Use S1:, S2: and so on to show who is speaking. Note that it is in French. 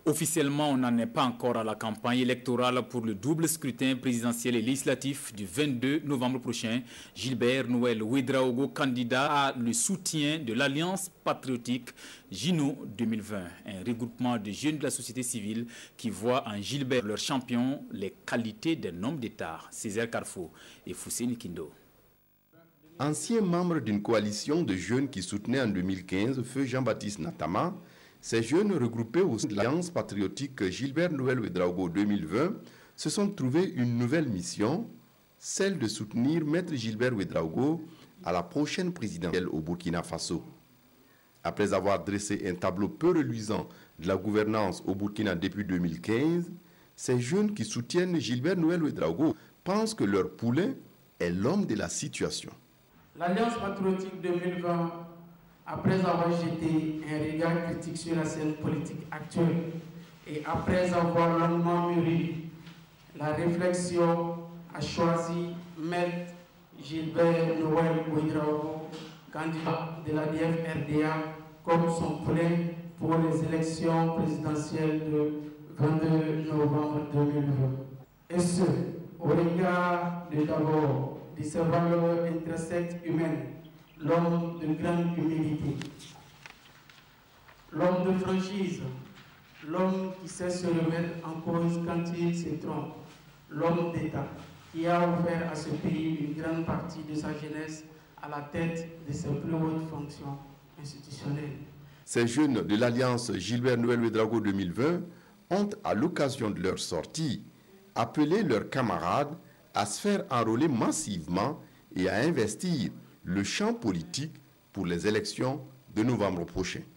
S1: Officiellement, on n'en est pas encore à la campagne électorale pour le double scrutin présidentiel et législatif du 22 novembre prochain. Gilbert Noël Ouédraogo, candidat a le soutien de l'Alliance patriotique Gino 2020, un regroupement de jeunes de la société civile qui voient en Gilbert leur champion les qualités d'un homme d'État, Césaire Carrefour et Fousseni Kindo.
S2: Ancien membre d'une coalition de jeunes qui soutenait en 2015 feu Jean-Baptiste Natama, ces jeunes regroupés au sein de l'Alliance patriotique Gilbert Noël Ouédraogo 2020 se sont trouvés une nouvelle mission, celle de soutenir Maître Gilbert Ouédraogo à la prochaine présidentielle au Burkina Faso. Après avoir dressé un tableau peu reluisant de la gouvernance au Burkina depuis 2015, ces jeunes qui soutiennent Gilbert Noël Ouédraogo pensent que leur poulain est l'homme de la situation.
S3: L'Alliance patriotique 2020, après avoir jeté un regard critique sur la scène politique actuelle et après avoir longuement mûri la réflexion, a choisi Maître Gilbert Noël Ouédraogo, candidat de l'ADF RDA, comme son poulain pour les élections présidentielles de 22 novembre 2020. Et ce, au regard d'abord de ses valeurs intrinsèques humaines, l'homme de grande humilité, l'homme de franchise, l'homme qui sait se remettre en cause quand il se trompe, l'homme d'État qui a offert à ce pays une grande partie de sa jeunesse à la tête de ses plus hautes fonctions institutionnelles.
S2: Ces jeunes de l'Alliance Gilbert Noël Ouédraogo 2020 ont, à l'occasion de leur sortie, appelé leurs camarades à se faire enrôler massivement et à investir le champ politique pour les élections de novembre prochain.